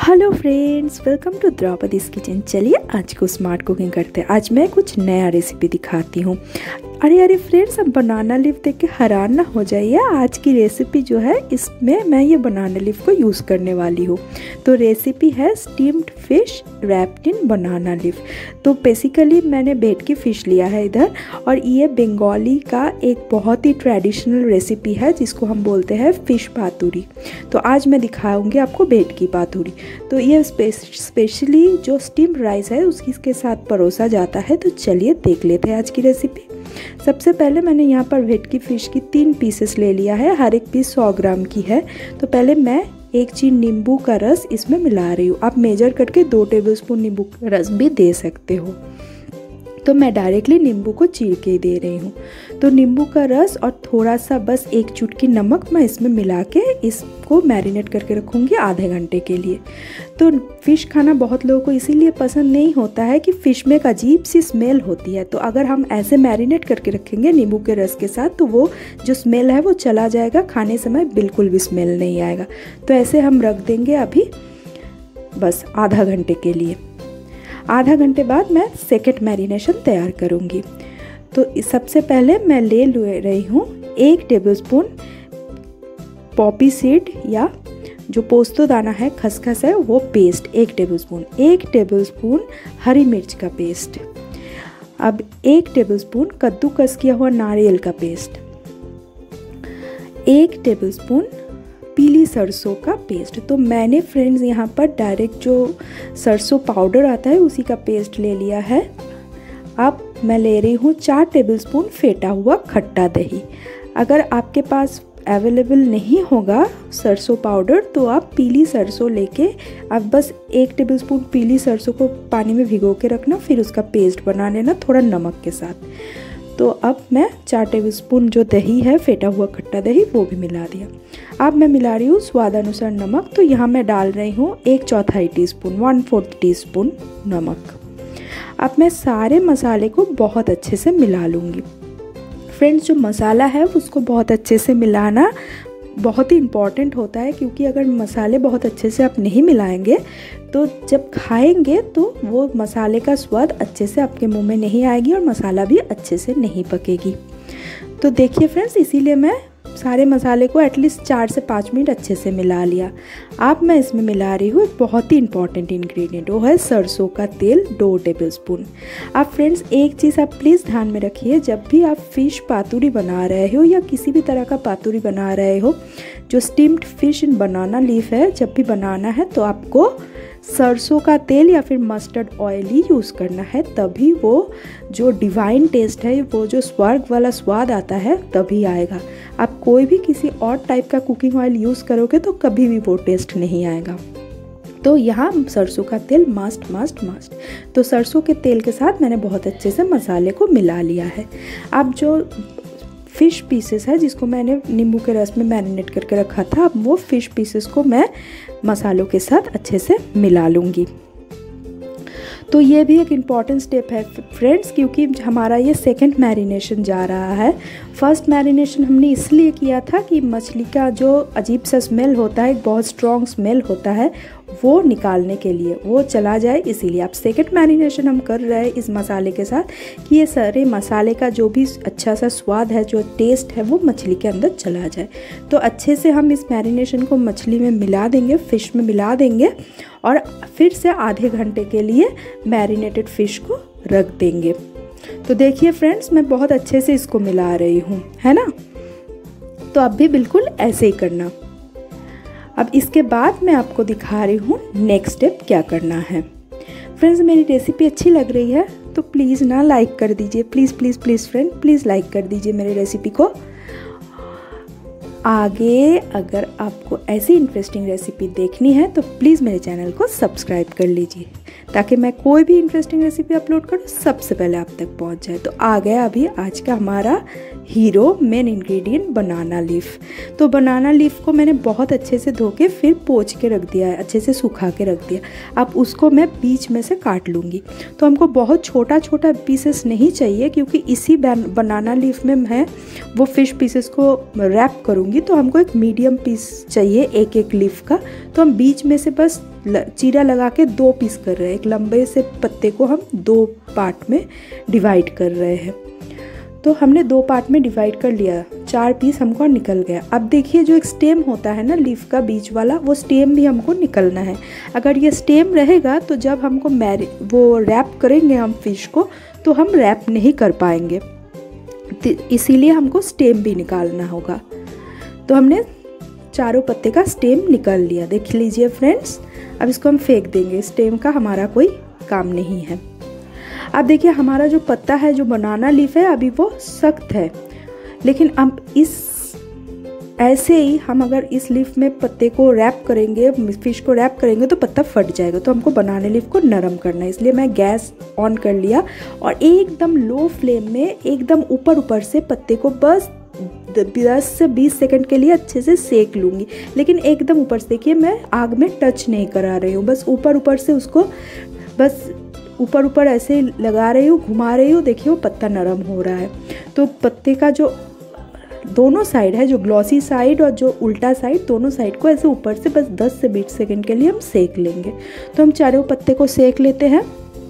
Hello friends, welcome to Draupadi's kitchen. चलिए आज को स्मार्ट कुकिंग करते हैं। आज मैं कुछ नया रेसिपी दिखाती हूँ। अरे फ्रेंड्स, अब बनाना लीफ देख के हैरान ना हो जाइए। आज की रेसिपी जो है इसमें मैं ये बनाना लीफ को यूज़ करने वाली हूँ। तो रेसिपी है steamed fish wrapped in banana leaf. तो बेसिकली मैंने भेटकी फ़िश लिया है इधर, और ये बंगाली का एक बहुत ही ट्रेडिशनल रेसिपी है जिसको हम बोलते हैं फ़िश पातुरी। तो आज मैं दिखाऊंगी आपको भेटकी पातुरी। तो ये स्पेशली जो स्टीम्ड राइस है उसके साथ परोसा जाता है। तो चलिए देख लेते हैं आज की रेसिपी। सबसे पहले मैंने यहाँ पर भेटकी फ़िश की 3 पीसेस ले लिया है। हर एक पीस 100 ग्राम की है। तो पहले मैं 1 चीनी नींबू का रस इसमें मिला रही हूँ। आप मेजर करके 2 टेबलस्पून नींबू का रस भी दे सकते हो। तो मैं डायरेक्टली नींबू को चीर के दे रही हूँ। तो नींबू का रस और थोड़ा सा बस 1 चुटकी नमक मैं इसमें मिला के इसको मैरिनेट करके रखूँगी आधे घंटे के लिए। तो फ़िश खाना बहुत लोगों को इसीलिए पसंद नहीं होता है कि फ़िश में एक अजीब सी स्मेल होती है। तो अगर हम ऐसे मैरिनेट करके रखेंगे नींबू के रस के साथ, तो वो जो स्मेल है वो चला जाएगा। खाने समय बिल्कुल भी स्मेल नहीं आएगा। तो ऐसे हम रख देंगे अभी बस आधा घंटे के लिए। आधा घंटे बाद मैं सेकंड मैरिनेशन तैयार करूँगी। तो सबसे पहले मैं ले रही हूँ 1 टेबलस्पून पॉपी सीड या जो पोस्तो दाना है, खसखस है, वो पेस्ट 1 टेबलस्पून। 1 टेबलस्पून हरी मिर्च का पेस्ट। अब 1 टेबलस्पून कद्दूकस किया हुआ नारियल का पेस्ट। 1 टेबलस्पून पीली सरसों का पेस्ट। तो मैंने फ्रेंड्स यहाँ पर डायरेक्ट जो सरसों पाउडर आता है उसी का पेस्ट ले लिया है। अब मैं ले रही हूँ 4 टेबलस्पून फेटा हुआ खट्टा दही। अगर आपके पास अवेलेबल नहीं होगा सरसों पाउडर तो आप पीली सरसों लेके आप बस 1 टेबलस्पून पीली सरसों को पानी में भिगो के रखना, फिर उसका पेस्ट बना लेना थोड़ा नमक के साथ। तो अब मैं 4 टेबलस्पून जो दही है फेटा हुआ खट्टा दही वो भी मिला दिया। अब मैं मिला रही हूँ स्वादानुसार नमक। तो यहाँ मैं डाल रही हूँ 1/4 टीस्पून 1/4 टीस्पून नमक। अब मैं सारे मसाले को बहुत अच्छे से मिला लूँगी। फ्रेंड्स, जो मसाला है उसको बहुत अच्छे से मिलाना बहुत ही इम्पॉर्टेंट होता है, क्योंकि अगर मसाले बहुत अच्छे से आप नहीं मिलाएंगे तो जब खाएंगे तो वो मसाले का स्वाद अच्छे से आपके मुंह में नहीं आएगी और मसाला भी अच्छे से नहीं पकेगी। तो देखिए फ्रेंड्स, इसीलिए मैं सारे मसाले को एटलीस्ट 4 से 5 मिनट अच्छे से मिला लिया। अब मैं इसमें मिला रही हूँ एक बहुत ही इंपॉर्टेंट इंग्रेडिएंट, वो है सरसों का तेल 2 टेबलस्पून। अब फ्रेंड्स, एक चीज़ आप प्लीज़ ध्यान में रखिए, जब भी आप फ़िश पातुरी बना रहे हो या किसी भी तरह का पातुरी बना रहे हो, जो steamed fish in banana leaf है, जब भी बनाना है तो आपको सरसों का तेल या फिर मस्टर्ड ऑयल ही यूज़ करना है। तभी वो जो डिवाइन टेस्ट है, वो जो स्वर्ग वाला स्वाद आता है तभी आएगा। आप कोई भी किसी और टाइप का कुकिंग ऑयल यूज़ करोगे तो कभी भी वो टेस्ट नहीं आएगा। तो यहाँ सरसों का तेल मस्ट। तो सरसों के तेल के साथ मैंने बहुत अच्छे से मसाले को मिला लिया है। अब जो फ़िश पीसेस है जिसको मैंने नींबू के रस में मैरिनेट करके रखा था, अब वो फ़िश पीसेस को मैं मसालों के साथ अच्छे से मिला लूँगी। तो ये भी एक इम्पॉर्टेंट स्टेप है फ्रेंड्स, क्योंकि हमारा ये सेकंड मैरिनेशन जा रहा है। फर्स्ट मैरिनेशन हमने इसलिए किया था कि मछली का जो अजीब सा स्मेल होता है, एक बहुत स्ट्रॉन्ग स्मेल होता है, वो निकालने के लिए, वो चला जाए, इसीलिए। अब सेकंड मैरिनेशन हम कर रहे हैं इस मसाले के साथ कि ये सारे मसाले का जो भी अच्छा सा स्वाद है, जो टेस्ट है, वो मछली के अंदर चला जाए। तो अच्छे से हम इस मैरिनेशन को मछली में मिला देंगे, फ़िश में मिला देंगे, और फिर से आधे घंटे के लिए मैरिनेटेड फ़िश को रख देंगे। तो देखिए फ्रेंड्स, मैं बहुत अच्छे से इसको मिला रही हूँ, है ना। तो अब भी बिल्कुल ऐसे ही करना। अब इसके बाद मैं आपको दिखा रही हूँ नेक्स्ट स्टेप क्या करना है। फ्रेंड्स, मेरी रेसिपी अच्छी लग रही है तो प्लीज़ ना लाइक कर दीजिए। प्लीज़ फ्रेंड, प्लीज़ लाइक कर दीजिए मेरी रेसिपी को। आगे अगर आपको ऐसी इंटरेस्टिंग रेसिपी देखनी है तो प्लीज़ मेरे चैनल को सब्सक्राइब कर लीजिए, ताकि मैं कोई भी इंटरेस्टिंग रेसिपी अपलोड करूँ सबसे पहले आप तक पहुँच जाए। तो आ गया अभी आज का हमारा hero main ingredient, banana leaf. तो बनाना लीफ को मैंने बहुत अच्छे से धो के फिर पोंछ के रख दिया है, अच्छे से सुखा के रख दिया। अब उसको मैं बीच में से काट लूँगी। तो हमको बहुत छोटा छोटा पीसेस नहीं चाहिए, क्योंकि इसी बनाना लीफ में मैं वो फ़िश पीसेस को रैप करूँगी। तो हमको एक मीडियम पीस चाहिए एक लीफ का। तो हम बीच में से बस चीरा लगा के 2 पीस कर रहे हैं। एक लंबे से पत्ते को हम 2 पार्ट में डिवाइड कर रहे हैं। तो हमने 2 पार्ट में डिवाइड कर लिया, 4 पीस हमको निकल गया। अब देखिए जो एक स्टेम होता है ना लीफ का बीच वाला, वो स्टेम भी हमको निकलना है। अगर ये स्टेम रहेगा तो जब हमको वो रैप करेंगे हम फिश को, तो हम रैप नहीं कर पाएंगे, इसीलिए हमको स्टेम भी निकालना होगा। तो हमने चारों पत्ते का स्टेम निकाल लिया, देख लीजिए फ्रेंड्स। अब इसको हम फेंक देंगे, स्टेम का हमारा कोई काम नहीं है। अब देखिए हमारा जो पत्ता है, जो बनाना लीफ है, अभी वो सख्त है, लेकिन अब ऐसे ही हम अगर इस लीफ में पत्ते को रैप करेंगे, फिश को रैप करेंगे, तो पत्ता फट जाएगा। तो हमको बनाना लीफ को नरम करना है, इसलिए मैं गैस ऑन कर लिया और एकदम लो फ्लेम में एकदम ऊपर से पत्ते को बस 10 से 20 सेकंड के लिए अच्छे से सेक लूँगी। लेकिन एकदम ऊपर से, देखिए मैं आग में टच नहीं करा रही हूँ, बस ऊपर से उसको बस ऊपर ऐसे लगा रही हूँ, घुमा रही हूँ। देखिए वो पत्ता नरम हो रहा है। तो पत्ते का जो दोनों साइड है, जो ग्लॉसी साइड और जो उल्टा साइड, दोनों साइड को ऐसे ऊपर से बस 10 से 20 सेकंड के लिए हम सेक लेंगे। तो हम चारों पत्ते को सेक लेते हैं,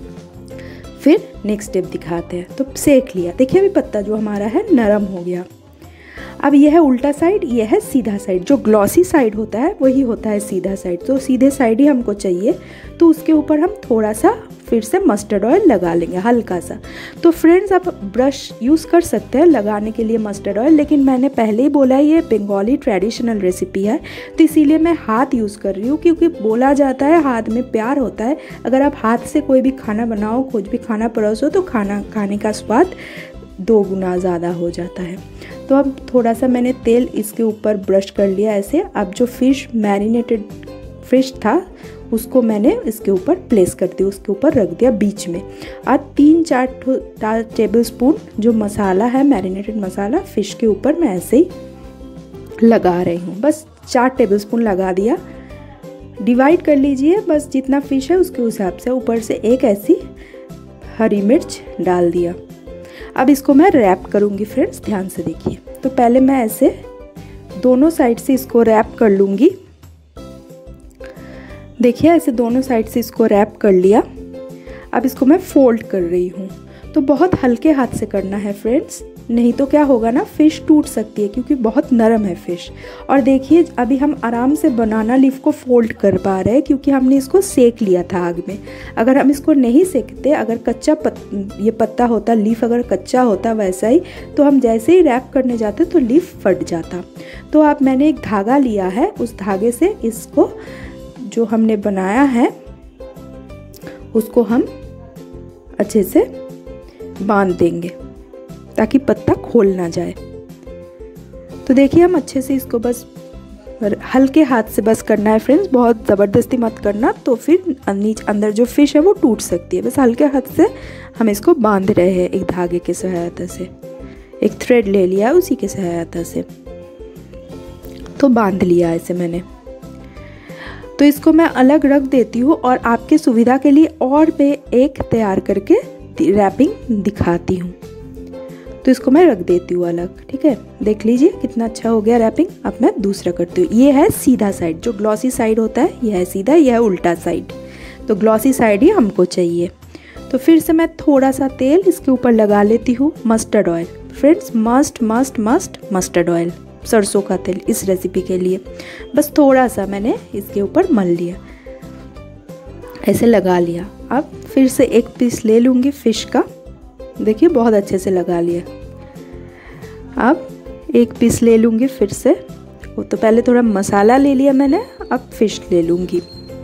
फिर नेक्स्ट स्टेप दिखाते हैं। तो सेक लिया, देखिए अभी पत्ता जो हमारा है नरम हो गया। अब यह है उल्टा साइड, यह है सीधा साइड। जो ग्लॉसी साइड होता है वही होता है सीधा साइड। तो सीधे साइड ही हमको चाहिए, तो उसके ऊपर हम थोड़ा सा फिर से मस्टर्ड ऑयल लगा लेंगे, हल्का सा। तो फ्रेंड्स आप ब्रश यूज़ कर सकते हैं लगाने के लिए मस्टर्ड ऑयल, लेकिन मैंने पहले ही बोला है ये बंगाली ट्रेडिशनल रेसिपी है, तो इसीलिए मैं हाथ यूज़ कर रही हूँ, क्योंकि बोला जाता है हाथ में प्यार होता है। अगर आप हाथ से कोई भी खाना बनाओ, कुछ भी खाना परोसो, तो खाना खाने का स्वाद 2 गुना ज़्यादा हो जाता है। तो अब थोड़ा सा मैंने तेल इसके ऊपर ब्रश कर लिया ऐसे। अब जो फिश मैरिनेटेड फिश था उसको मैंने इसके ऊपर प्लेस कर दिया, उसके ऊपर रख दिया बीच में। और 3-4 टेबल स्पून जो मसाला है, मैरिनेटेड मसाला, फ़िश के ऊपर मैं ऐसे ही लगा रही हूँ। बस 4 टेबल स्पून लगा दिया। डिवाइड कर लीजिए, बस जितना फ़िश है उसके हिसाब से। ऊपर से एक ऐसी हरी मिर्च डाल दिया। अब इसको मैं रैप करूँगी फ्रेंड्स, ध्यान से देखिए। तो पहले मैं ऐसे दोनों साइड से इसको रैप कर लूँगी। देखिए ऐसे दोनों साइड से इसको रैप कर लिया। अब इसको मैं फोल्ड कर रही हूँ। तो बहुत हल्के हाथ से करना है फ्रेंड्स, नहीं तो क्या होगा ना, फ़िश टूट सकती है, क्योंकि बहुत नरम है फ़िश। और देखिए अभी हम आराम से बनाना लीफ को फोल्ड कर पा रहे हैं, क्योंकि हमने इसको सेक लिया था आग में। अगर हम इसको नहीं सेकते, अगर कच्चा ये पत्ता होता, लीफ अगर कच्चा होता वैसा ही, तो हम जैसे ही रैप करने जाते तो लीफ फट जाता। तो अब मैंने एक धागा लिया है, उस धागे से इसको जो हमने बनाया है उसको हम अच्छे से बांध देंगे, ताकि पत्ता खोल ना जाए। तो देखिए हम अच्छे से इसको बस हल्के हाथ से बस करना है फ्रेंड्स, बहुत ज़बरदस्ती मत करना, तो फिर अंदर जो फ़िश है वो टूट सकती है। बस हल्के हाथ से हम इसको बांध रहे हैं एक धागे की सहायता से। एक थ्रेड ले लिया उसी की सहायता से, तो बांध लिया ऐसे मैंने। तो इसको मैं अलग रख देती हूँ और आपके सुविधा के लिए और पे एक तैयार करके रैपिंग दिखाती हूँ। तो इसको मैं रख देती हूँ अलग, ठीक है। देख लीजिए कितना अच्छा हो गया रैपिंग। अब मैं दूसरा करती हूँ। ये है सीधा साइड, जो ग्लॉसी साइड होता है ये है सीधा, यह है उल्टा साइड। तो ग्लॉसी साइड ही हमको चाहिए। तो फिर से मैं थोड़ा सा तेल इसके ऊपर लगा लेती हूँ, mustard oil friends, must mustard oil, सरसों का तेल इस रेसिपी के लिए। बस थोड़ा सा मैंने इसके ऊपर मल लिया, ऐसे लगा लिया। अब फिर से एक पीस ले लूँगी फ़िश का, देखिए बहुत अच्छे से लगा लिया। अब एक पीस ले लूँगी फिर से, वो तो पहले थोड़ा मसाला ले लिया मैंने, अब फ़िश ले लूँगी।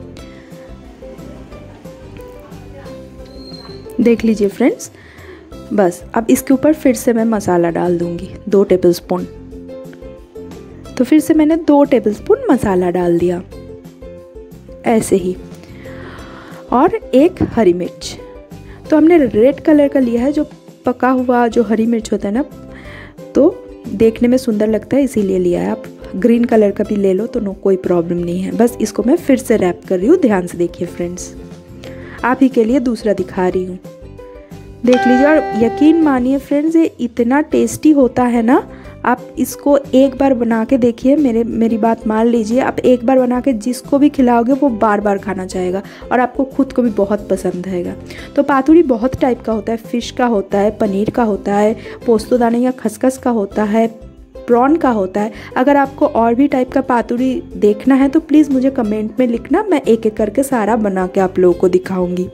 देख लीजिए फ्रेंड्स, बस अब इसके ऊपर फिर से मैं मसाला डाल दूँगी 2 टेबल स्पून। तो फिर से मैंने 2 टेबल स्पून मसाला डाल दिया ऐसे ही, और एक हरी मिर्च। तो हमने रेड कलर का लिया है, जो पका हुआ जो हरी मिर्च होता है ना, तो देखने में सुंदर लगता है इसीलिए लिया है। आप ग्रीन कलर का भी ले लो तो कोई प्रॉब्लम नहीं है। बस इसको मैं फिर से रैप कर रही हूँ, ध्यान से देखिए फ्रेंड्स, आप ही के लिए दूसरा दिखा रही हूँ, देख लीजिए। और यकीन मानिए फ्रेंड्स, ये इतना टेस्टी होता है ना, आप इसको एक बार बना के देखिए, मेरी बात मान लीजिए। आप एक बार बना के जिसको भी खिलाओगे वो बार बार खाना चाहेगा और आपको खुद को भी बहुत पसंद आएगा। तो पातुड़ी बहुत टाइप का होता है, फ़िश का होता है, पनीर का होता है, पोस्तदाना या खसखस का होता है, प्रॉन का होता है। अगर आपको और भी टाइप का पातुड़ी देखना है तो प्लीज़ मुझे कमेंट में लिखना, मैं एक एक करके सारा बना के आप लोगों को दिखाऊंगी।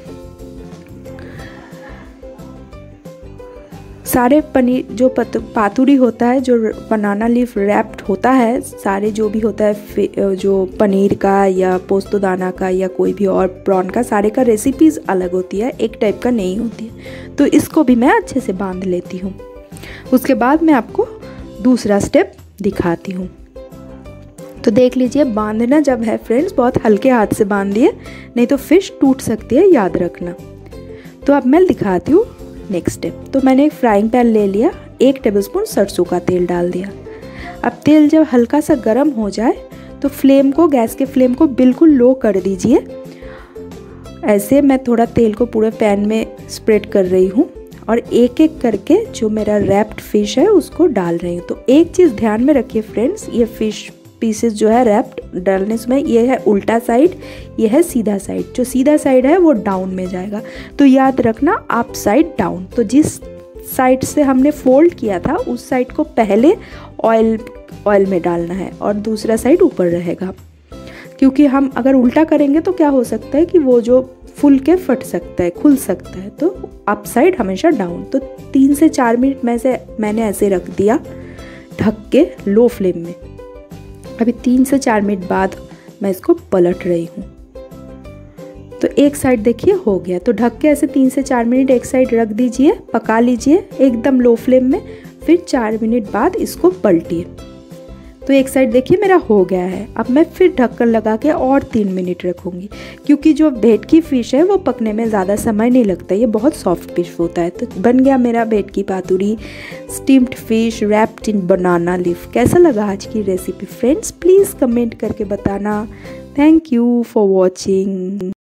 सारे पनीर जो पातुड़ी होता है, जो बनाना लीफ रैप्ड होता है, सारे जो भी होता है, जो पनीर का या पोस्तदाना का या कोई भी और प्रॉन का, सारे का रेसिपीज़ अलग होती है, एक टाइप का नहीं होती है। तो इसको भी मैं अच्छे से बांध लेती हूँ। उसके बाद मैं आपको दूसरा स्टेप दिखाती हूँ। तो देख लीजिए, बांधना जब है फ्रेंड्स, बहुत हल्के हाथ से बांधिए, नहीं तो फिश टूट सकती है, याद रखना। तो अब मैं दिखाती हूँ नेक्स्ट स्टेप। तो मैंने एक फ्राइंग पैन ले लिया, 1 टेबलस्पून सरसों का तेल डाल दिया। अब तेल जब हल्का सा गर्म हो जाए तो गैस के फ्लेम को बिल्कुल लो कर दीजिए। ऐसे मैं थोड़ा तेल को पूरे पैन में स्प्रेड कर रही हूँ और एक एक करके जो मेरा रैप्ड फिश है उसको डाल रही हूँ। तो एक चीज़ ध्यान में रखिए फ्रेंड्स, ये फिश पीसेस जो है रैप्ड डालने में, ये है उल्टा साइड, ये है सीधा साइड। जो सीधा साइड है वो डाउन में जाएगा, तो याद रखना अप साइड डाउन। तो जिस साइड से हमने फोल्ड किया था उस साइड को पहले ऑयल में डालना है और दूसरा साइड ऊपर रहेगा, क्योंकि हम अगर उल्टा करेंगे तो क्या हो सकता है कि वो जो फुल के फट सकता है, खुल सकता है। तो अप साइड हमेशा डाउन। तो 3 से 4 मिनट मैंने ऐसे रख दिया ढक के लो फ्लेम में। अभी 3 से 4 मिनट बाद मैं इसको पलट रही हूँ। तो एक साइड देखिए हो गया, तो ढक के ऐसे 3 से 4 मिनट एक साइड रख दीजिए, पका लीजिए एकदम लो फ्लेम में। फिर 4 मिनट बाद इसको पलटिए। तो एक साइड देखिए मेरा हो गया है। अब मैं फिर ढक्कन लगा के और 3 मिनट रखूँगी, क्योंकि जो भेटकी फ़िश है वो पकने में ज़्यादा समय नहीं लगता, ये बहुत सॉफ्ट फिश होता है। तो बन गया मेरा bhetki paturi, steamed fish wrapped in banana leaf. कैसा लगा आज की रेसिपी फ्रेंड्स? प्लीज़ कमेंट करके बताना। Thank you for watching.